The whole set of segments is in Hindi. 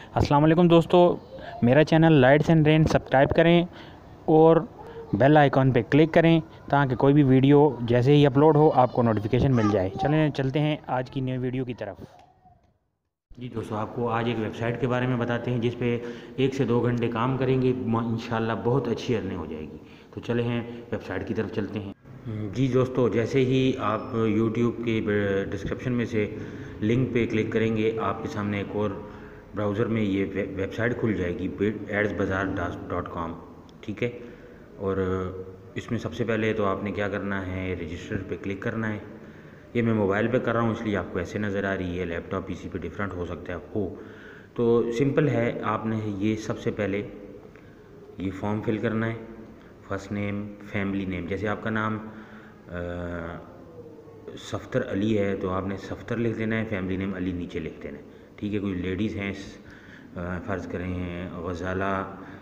अस्सलाम वालेकुम दोस्तों, मेरा channel Lights and Rain subscribe करें और बेल आइकॉन पे क्लिक करें ताकि कोई भी वीडियो जैसे ही अपलोड हो आपको नोटिफिकेशन मिल जाए। चलते हैं आज की नई वीडियो की तरफ। जी दोस्तों, आपको आज एक वेबसाइट के बारे में बताते हैं जिस पे 1 से 2 घंटे काम करेंगे, इंशाल्लाह बहुत अच्छी अर्निंग हो जाएगी। तो चले हैं वेबसाइट की तरफ चलते हैं। जी दोस्तों, जैसे ही आप YouTube के डिस्क्रिप्शन में से लिंक पे क्लिक करेंगे आपके सामने एक और ब्राउज़र में ये वेबसाइट खुल जाएगी adsbazaar.com। ठीक है, और इसमें सबसे पहले तो आपने क्या करना है, रजिस्टर पे क्लिक करना है। ये मैं मोबाइल पे कर रहा हूँ इसलिए आपको ऐसे नज़र आ रही है, लैपटॉप पीसी पे डिफरेंट हो सकता है हो। तो सिंपल है, आपने ये सबसे पहले ये फॉर्म फिल करना है। फर्स्ट नेम, फैमिली नेम, जैसे आपका नाम सफ्तर अली है तो आपने सफ्तर लिख देना है, फैमिली नेम अली नीचे लिख देना है। ठीक है, कोई लेडीज़ हैं फ़र्ज़ करें हैं गज़ाला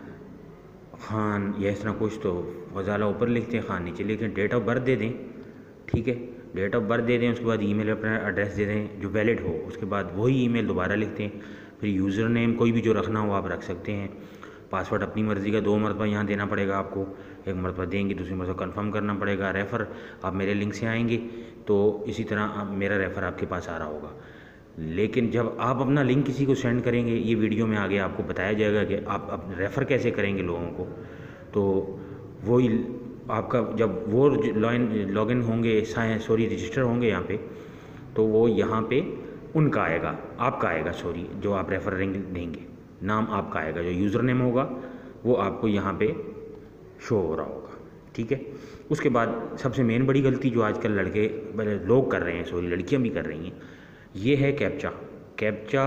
ख़ान या इस तरह कुछ, तो गज़ाला ऊपर लिखते हैं, ख़ान नीचे लिखते हैं। डेट ऑफ बर्थ दे दें, ठीक है, डेट ऑफ बर्थ दे दें। उसके बाद ईमेल अपना एड्रेस दे दें जो वैलिड हो। उसके बाद वही ईमेल दोबारा लिखते हैं। फिर यूज़र नेम कोई भी जो रखना हो आप रख सकते हैं। पासवर्ड अपनी मर्ज़ी का 2 मरतबा यहाँ देना पड़ेगा आपको, एक मरतबा देंगे, दूसरी मरतबा कंफर्म करना पड़ेगा। रेफ़र आप मेरे लिंक से आएंगे तो इसी तरह मेरा रेफ़र आपके पास आ रहा होगा। लेकिन जब आप अपना लिंक किसी को सेंड करेंगे, ये वीडियो में आगे आपको बताया जाएगा कि आप रेफ़र कैसे करेंगे लोगों को। तो वही आपका जब वो लॉगिन होंगे, रजिस्टर होंगे यहाँ पे, तो वो यहाँ पे उनका आएगा, आपका आएगा, जो आप रेफ़र देंगे, नाम आपका आएगा, जो यूज़र नेम होगा वो आपको यहाँ पे शो हो रहा होगा। ठीक है, उसके बाद सबसे मेन बड़ी गलती जो आजकल लोग कर रहे हैं, लड़कियाँ भी कर रही हैं, ये है कैप्चा।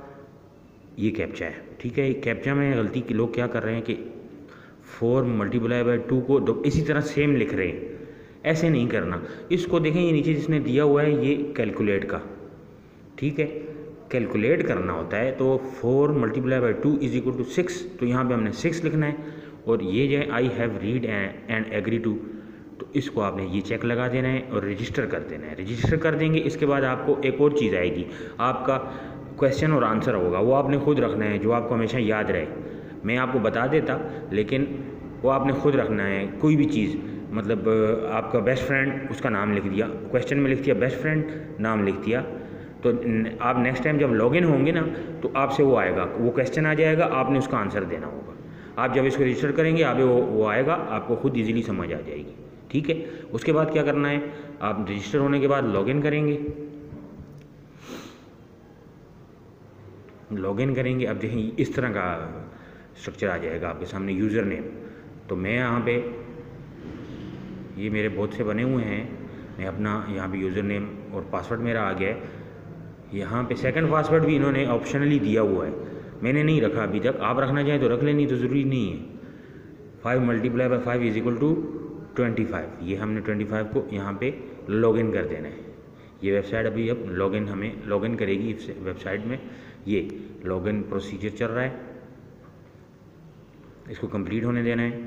ये कैप्चा है, ठीक है। कैप्चा में गलती कि लोग क्या कर रहे हैं कि 4 × 2 को इसी तरह सेम लिख रहे हैं। ऐसे नहीं करना। इसको देखें, ये नीचे जिसने दिया हुआ है ये कैलकुलेट का, ठीक है, कैलकुलेट करना होता है। तो 4 × 2 = 6, तो यहाँ पे हमने 6 लिखना है। और ये जो है I have read and agree to, तो इसको आपने ये चेक लगा देना है और रजिस्टर कर देना है। रजिस्टर कर देंगे, इसके बाद आपको एक और चीज़ आएगी, आपका क्वेश्चन और आंसर होगा, वो आपने खुद रखना है, जो आपको हमेशा याद रहे। मैं आपको बता देता, लेकिन वो आपने खुद रखना है। कोई भी चीज़, मतलब आपका बेस्ट फ्रेंड, उसका नाम लिख दिया, क्वेश्चन में लिख दिया बेस्ट फ्रेंड, नाम लिख दिया। तो आप नेक्स्ट टाइम जब लॉगिन होंगे ना, तो आपसे वो आएगा, वो क्वेश्चन आ जाएगा, आपने उसका आंसर देना होगा। आप जब इसको रजिस्टर करेंगे आगे वो आएगा, आपको खुद ईजीली समझ आ जाएगी। ठीक है, उसके बाद क्या करना है, आप रजिस्टर होने के बाद लॉगिन करेंगे। अब देखें इस तरह का स्ट्रक्चर आ जाएगा आपके सामने, यूज़र नेम। तो मैं यहाँ पे, ये मेरे बहुत से बने हुए हैं, मैं अपना यहाँ पे यूज़र नेम और पासवर्ड मेरा आ गया है। यहाँ पे सेकंड पासवर्ड भी इन्होंने ऑप्शनली दिया हुआ है, मैंने नहीं रखा अभी तक। आप रखना चाहें तो रख लें, नहीं तो ज़रूरी नहीं है। 5 × 5 = 25। ये हमने 25 को यहाँ पे लॉगिन कर देना है। ये वेबसाइट अभी हमें लॉगिन करेगी इस वेबसाइट में। ये लॉगिन प्रोसीजर चल रहा है, इसको कंप्लीट होने देना है।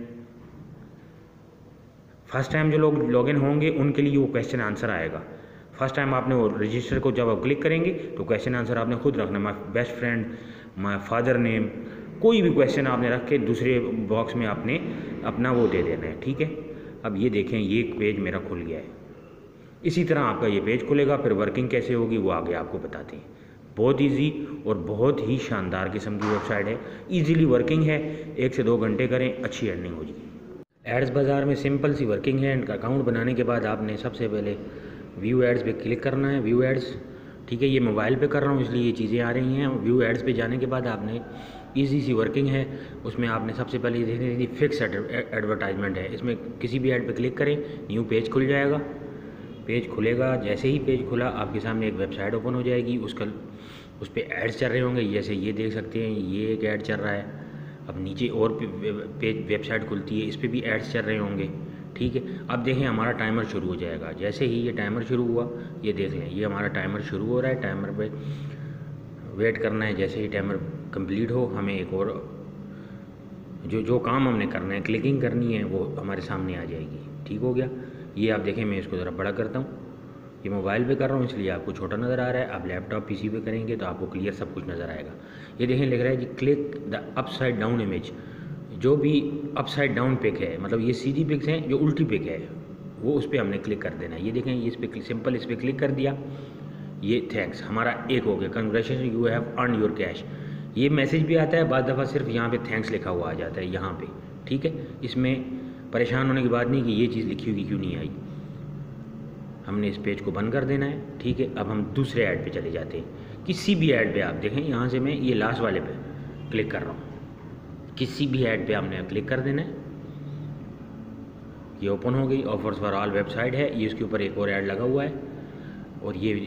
फर्स्ट टाइम जो लोग लॉगिन होंगे उनके लिए वो क्वेश्चन आंसर आएगा। फर्स्ट टाइम आपने वो रजिस्टर को जब आप क्लिक करेंगे तो क्वेश्चन आंसर आपने खुद रखना है। My best friend, my father name, कोई भी क्वेश्चन आपने रख के दूसरे बॉक्स में आपने अपना वो दे देना है। ठीक है, अब ये देखें, ये पेज मेरा खुल गया है। इसी तरह आपका ये पेज खुलेगा। फिर वर्किंग कैसे होगी वो आगे आपको बताते हैं। बहुत इजी और बहुत ही शानदार किस्म की वेबसाइट है, इजीली वर्किंग है। 1 से 2 घंटे करें, अच्छी अर्निंग हो जाएगी। एड्स बाज़ार में सिंपल सी वर्किंग है। अकाउंट बनाने के बाद आपने सबसे पहले व्यू एड्स पे क्लिक करना है, व्यू एड्स। ठीक है, ये मोबाइल पे कर रहा हूँ इसलिए ये चीज़ें आ रही हैं। व्यू एड्स पे जाने के बाद आपने ईजी सी वर्किंग है, उसमें आपने सबसे पहले ये देखनी फिक्स एडवर्टाइजमेंट है। इसमें किसी भी ऐड पे क्लिक करें, न्यू पेज खुल जाएगा। पेज खुलेगा, जैसे ही पेज खुला आपके सामने एक वेबसाइट ओपन हो जाएगी। उस पर एड्स चल रहे होंगे, जैसे ये देख सकते हैं, ये एक ऐड चल रहा है। अब नीचे और पेज वेबसाइट खुलती है, इस पर भी एड्स चल रहे होंगे। ठीक है, अब देखें हमारा टाइमर शुरू हो जाएगा। जैसे ही ये टाइमर शुरू हुआ, ये देख लें, ये हमारा टाइमर शुरू हो रहा है। टाइमर पे वेट करना है, जैसे ही टाइमर कंप्लीट हो हमें एक और जो काम हमने करना है, क्लिकिंग करनी है, वो हमारे सामने आ जाएगी। ठीक हो गया, ये आप देखें, मैं इसको ज़रा बड़ा करता हूँ, ये मोबाइल पे कर रहा हूँ इसलिए आपको छोटा नज़र आ रहा है। आप लैपटॉप पीसी पे करेंगे तो आपको क्लियर सब कुछ नज़र आएगा। ये देखें लिख रहा है कि click the upside down image. जो भी अपसाइड डाउन पिक है, मतलब ये सीधी पिक्स हैं, जो उल्टी पिक है वो उस पर हमने क्लिक कर देना है। ये देखें, ये इस पर सिंपल इस पर क्लिक कर दिया, ये थैंक्स हमारा एक हो गया, congratulation you have earn your cash. ये मैसेज भी आता है, बाद दफ़ा सिर्फ यहाँ पे थैंक्स लिखा हुआ आ जाता है यहाँ पे, ठीक है। इसमें परेशान होने की बात नहीं कि ये चीज़ लिखी होगी क्यों नहीं आई। हमने इस पेज को बंद कर देना है, ठीक है। अब हम दूसरे ऐड पे चले जाते हैं। किसी भी ऐड पे आप देखें, यहाँ से मैं ये लास्ट वाले पे क्लिक कर रहा हूँ, किसी भी ऐड पे आपने क्लिक कर देना है। ये ओपन हो गई, ऑफर्स फॉर ऑल वेबसाइट है, ये उसके ऊपर एक और ऐड लगा हुआ है और ये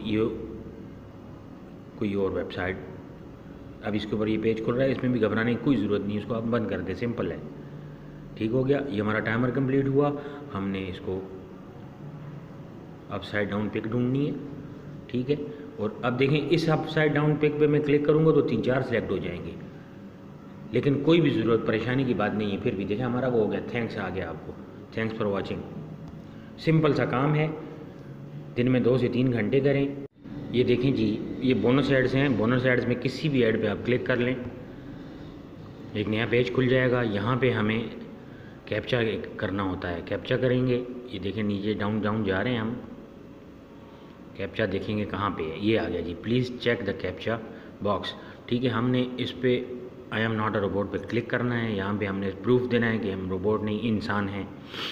कोई और वेबसाइट। अब इसके ऊपर ये पेज खुल रहा है, इसमें भी घबराने की कोई ज़रूरत नहीं, इसको आप बंद कर दें, सिंपल है, ठीक हो गया। ये हमारा टाइमर कंप्लीट हुआ। हमने इसको अपसाइड डाउन पिक ढूंढनी है, ठीक है। और अब देखें, इस अपसाइड डाउन पिक पे मैं क्लिक करूँगा तो 3-4 सेलेक्ट हो जाएंगे, लेकिन कोई भी ज़रूरत परेशानी की बात नहीं है। फिर भी देखें हमारा वो हो गया, थैंक्स आ गया आपको, थैंक्स फॉर वॉचिंग। सिंपल सा काम है, दिन में 2 से 3 घंटे करें। ये देखें जी, ये बोनस एड्स हैं। बोनस एड्स में किसी भी ऐड पे आप क्लिक कर लें, एक नया पेज खुल जाएगा। यहाँ पे हमें कैप्चा करना होता है, कैप्चा करेंगे। ये देखें नीचे डाउन डाउन जा रहे हैं हम, कैप्चा देखेंगे कहाँ पे है, ये आ गया जी, please check the captcha box, ठीक है। हमने इस पे I am not a robot पे क्लिक करना है। यहाँ पे हमने प्रूफ देना है कि हम रोबोट नहीं इंसान हैं।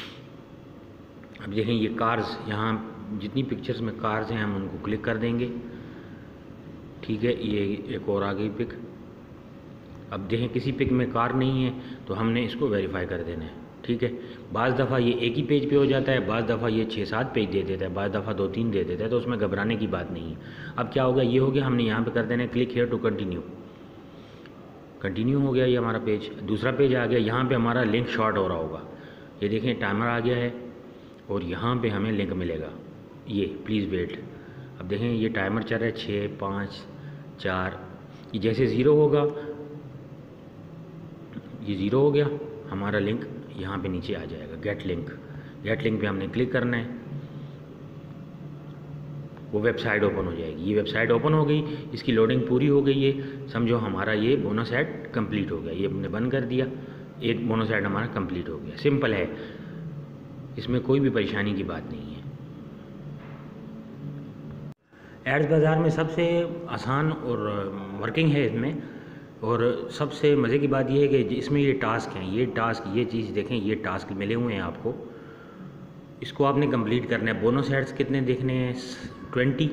अब देखें ये कार्स, यहाँ जितनी पिक्चर्स में कार्स हैं हम उनको क्लिक कर देंगे, ठीक है। ये एक और आ गई पिक। अब देखें किसी पिक में कार नहीं है तो हमने इसको वेरीफाई कर देना है, ठीक है। बाज़ दफ़ा ये एक ही पेज पे हो जाता है, बाज़ दफ़ा ये 6-7 पेज दे देता है, बाज़ दफ़ा 2-3 दे देता है, तो उसमें घबराने की बात नहीं है। अब क्या होगा, ये हो गया, हमने यहाँ पे कर देना है click here to continue. Continue हो गया ये हमारा पेज, दूसरा पेज आ गया। यहाँ पे हमारा लिंक शॉर्ट हो रहा होगा, ये देखें टाइमर आ गया है और यहाँ पे हमें लिंक मिलेगा, ये प्लीज़ वेट। अब देखें ये टाइमर चल रहा है 6, 5, 4, ये जैसे 0 होगा, ये 0 हो गया, हमारा लिंक यहाँ पे नीचे आ जाएगा, गेट लिंक। गेट लिंक पे हमने क्लिक करना है, वो वेबसाइट ओपन हो जाएगी। ये वेबसाइट ओपन हो गई, इसकी लोडिंग पूरी हो गई है, समझो हमारा ये बोनस ऐड कंप्लीट हो गया। ये हमने बंद कर दिया, एक बोनस ऐड हमारा कंप्लीट हो गया। सिंपल है, इसमें कोई भी परेशानी की बात नहीं है। एड्स बाज़ार में सबसे आसान और वर्किंग है इसमें, और सबसे मज़े की बात यह है कि इसमें ये टास्क हैं, ये टास्क, ये चीज़ देखें, ये टास्क मिले हुए हैं आपको, इसको आपने कंप्लीट करना है। बोनस एड्स कितने देखने हैं, 20,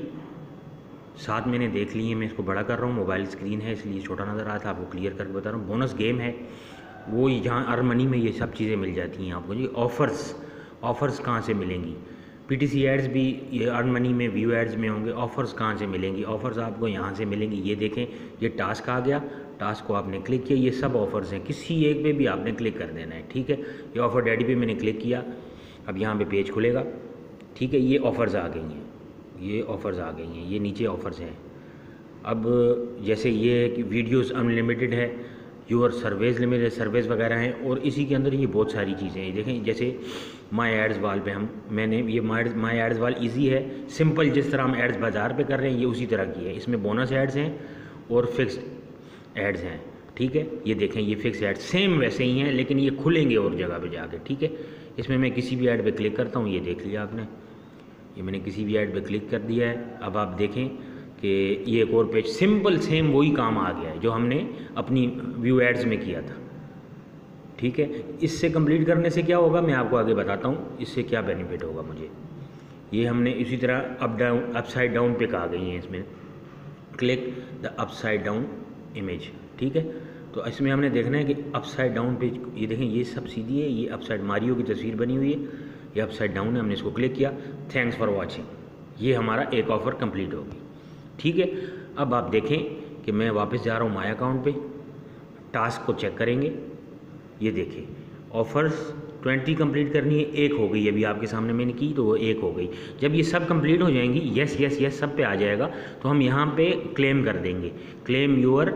7 मैंने देख लिए हैं। मैं इसको बड़ा कर रहा हूँ, मोबाइल स्क्रीन है इसलिए छोटा नज़र रहा था, आपको क्लियर करके बता रहा हूँ। बोनस गेम है वो, यहाँ अर्न मनी में ये सब चीज़ें मिल जाती हैं आपको जी। ऑफ़र्स कहाँ से मिलेंगी, पीटीसी एड्स भी ये अर्न मनी में, व्यू एड्स में होंगे। ऑफ़र्स कहाँ से मिलेंगी, ऑफ़र्स आपको यहाँ से मिलेंगी। ये देखें, ये टास्क आ गया, टास्क को आपने क्लिक किया, ये सब ऑफ़र्स हैं, किसी एक पे भी आपने क्लिक कर देना है, ठीक है। ये ऑफ़र डैडी पे मैंने क्लिक किया, अब यहाँ पे पेज खुलेगा, ठीक है। ये ऑफ़र्स आ गई हैं, ये ऑफ़र्स आ गई हैं, ये नीचे ऑफ़र्स हैं। अब जैसे ये है कि वीडियोज़ अनलिमिटेड है, यूर सर्वेज लिमिटेड सर्वेज वगैरह हैं, और इसी के अंदर ये बहुत सारी चीज़ें हैं। देखें जैसे माई एड्स वाल पे मैंने ये माई एड्स वाल इजी है, सिंपल, जिस तरह हम एड्स बाज़ार पे कर रहे हैं ये उसी तरह की है। इसमें बोनस एड्स हैं और फिक्स एड्स हैं, ठीक है। ये देखें, ये फिक्स एड्स सेम वैसे ही हैं, लेकिन ये खुलेंगे और जगह पे जाके, ठीक है। इसमें मैं किसी भी ऐड पे क्लिक करता हूँ, ये देख लिया आपने, ये मैंने किसी भी ऐड पे क्लिक कर दिया है। अब आप देखें कि ये एक और पेज, सिंपल सेम वही काम आ गया है जो हमने अपनी व्यू एड्स में किया था, ठीक है। इससे कंप्लीट करने से क्या होगा मैं आपको आगे बताता हूँ, इससे क्या बेनिफिट होगा मुझे। ये हमने इसी तरह अपसाइड डाउन पिक आ गई हैं इसमें, click the upside down image, ठीक है। तो इसमें हमने देखना है कि अपसाइड डाउन पेज, ये देखें ये सब सीधी है, ये अपसाइड मारियो की तस्वीर बनी हुई है, ये अपसाइड डाउन है, हमने इसको क्लिक किया, थैंक्स फॉर वॉचिंग, ये हमारा एक ऑफ़र कंप्लीट होगी, ठीक है। अब आप देखें कि मैं वापस जा रहा हूँ माय अकाउंट पे, टास्क को चेक करेंगे, ये देखिए ऑफ़र्स 20 कंप्लीट करनी है, एक हो गई, अभी आपके सामने मैंने की तो वो एक हो गई। जब ये सब कंप्लीट हो जाएंगी, यस यस यस सब पे आ जाएगा, तो हम यहाँ पे क्लेम कर देंगे, क्लेम यूर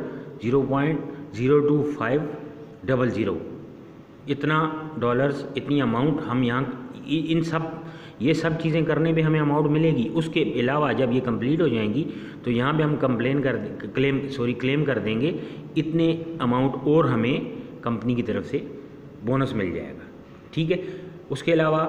0.02500, इतना डॉलर्स, इतनी अमाउंट हम यहाँ इन सब ये सब चीज़ें करने पे हमें अमाउंट मिलेगी। उसके अलावा जब ये कंप्लीट हो जाएंगी तो यहाँ पे हम क्लेम कर देंगे, इतने अमाउंट और हमें कंपनी की तरफ से बोनस मिल जाएगा। ठीक है, उसके अलावा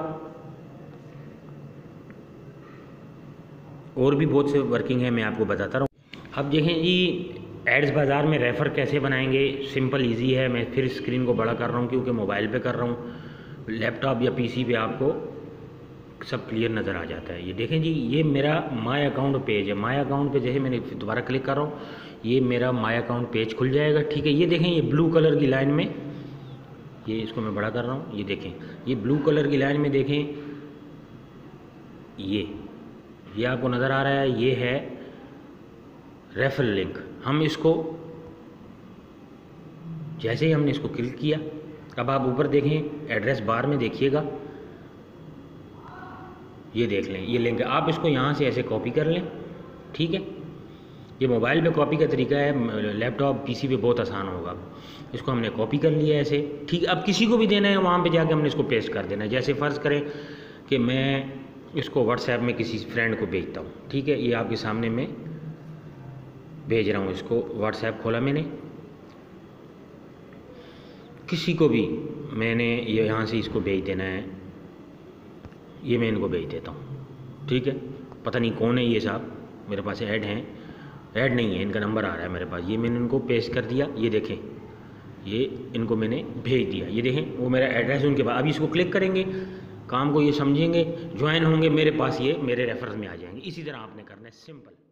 और भी बहुत से वर्किंग है, मैं आपको बताता रहूँ। अब देखें जी, एड्स बाज़ार में रेफ़र कैसे बनाएंगे, सिंपल इजी है। मैं फिर स्क्रीन को बड़ा कर रहा हूँ क्योंकि मोबाइल पे कर रहा हूँ, लैपटॉप या पीसी पे आपको सब क्लियर नज़र आ जाता है। ये देखें जी, ये मेरा माय अकाउंट पेज है। माय अकाउंट पे जैसे मैंने दोबारा क्लिक कर रहा हूँ, ये मेरा माय अकाउंट पेज खुल जाएगा। ठीक है, ये देखें, ये ब्लू कलर की लाइन में, ये इसको मैं बड़ा कर रहा हूँ, ये देखें, ये ब्लू कलर की लाइन में देखें, ये आपको नज़र आ रहा है, ये है रेफरल लिंक। हम इसको जैसे ही हमने इसको क्लिक किया, अब आप ऊपर देखें एड्रेस बार में देखिएगा, ये देख लें, ये लिंक है। आप इसको यहाँ से ऐसे कॉपी कर लें। ठीक है, ये मोबाइल पे कॉपी का तरीका है, लैपटॉप पीसी पे बहुत आसान होगा। इसको हमने कॉपी कर लिया ऐसे। ठीक, अब किसी को भी देना है वहाँ पे जाके हमने इसको पेस्ट कर देना है। जैसे फ़र्ज़ करें कि मैं इसको व्हाट्सएप में किसी फ्रेंड को भेजता हूँ। ठीक है, ये आपके सामने मैं भेज रहा हूँ, इसको व्हाट्सएप खोला मैंने, किसी को भी मैंने ये यहाँ से इसको भेज देना है, ये मैं इनको भेज देता हूँ। ठीक है, पता नहीं कौन है ये साहब, मेरे पास ऐड हैं, ऐड नहीं है, इनका नंबर आ रहा है मेरे पास। ये मैंने इनको पेस्ट कर दिया, ये देखें, ये इनको मैंने भेज दिया। ये देखें, वो मेरा एड्रेस उनके पास। अभी इसको क्लिक करेंगे, काम को ये समझेंगे, ज्वाइन होंगे मेरे पास, ये मेरे रेफरेंस में आ जाएंगे। इसी तरह आपने करना है, सिंपल।